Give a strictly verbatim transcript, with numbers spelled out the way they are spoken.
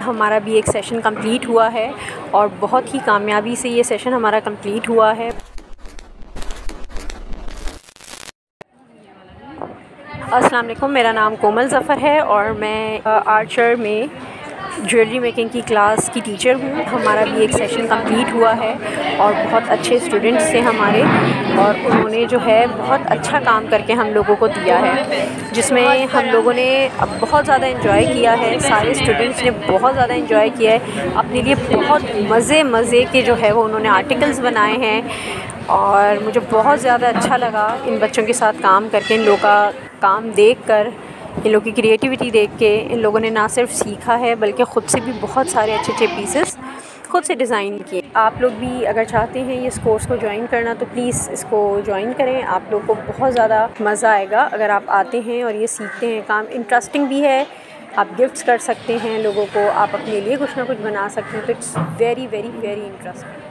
हमारा भी एक सेशन कंप्लीट हुआ है और बहुत ही कामयाबी से ये सेशन हमारा कंप्लीट हुआ है। अस्सलाम वालेकुम, मेरा नाम कोमल ज़फ़र है और मैं आर्चर में ज्वेलरी मेकिंग की क्लास की टीचर हूँ। हमारा भी एक सेशन कंप्लीट हुआ है और बहुत अच्छे स्टूडेंट्स थे हमारे, और उन्होंने जो है बहुत अच्छा काम करके हम लोगों को दिया है, जिसमें हम लोगों ने अब बहुत ज़्यादा एंजॉय किया है। सारे स्टूडेंट्स ने बहुत ज़्यादा एंजॉय किया है, अपने लिए बहुत मज़े मज़े के जो है वो उन्होंने आर्टिकल्स बनाए हैं और मुझे बहुत ज़्यादा अच्छा लगा इन बच्चों के साथ काम करके। इन लोगों का काम देखकर, इन लोगों की क्रिएटिविटी देख के इन लोगों ने ना सिर्फ सीखा है बल्कि ख़ुद से भी बहुत सारे अच्छे अच्छे पीसेस खुद से डिज़ाइन किए। आप लोग भी अगर चाहते हैं ये इस कोर्स को ज्वाइन करना तो प्लीज़ इसको ज्वाइन करें। आप लोग को बहुत ज़्यादा मज़ा आएगा अगर आप आते हैं और ये सीखते हैं। काम इंटरेस्टिंग भी है, आप गिफ्ट्स कर सकते हैं लोगों को, आप अपने लिए कुछ ना कुछ बना सकते हैं, तो it's very very very interesting.